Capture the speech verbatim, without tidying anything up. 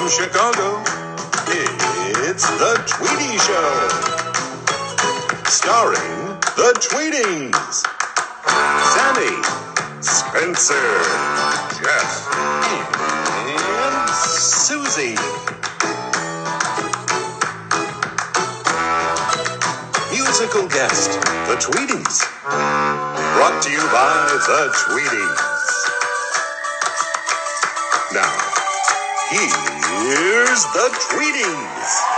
From Chicago, it's The Tweety Show. Starring The Tweetings. Sammy, Spencer, Jeff, and Susie. Musical guest, The Tweetings. Brought to you by The Tweetings. Now, here's The Tweetings.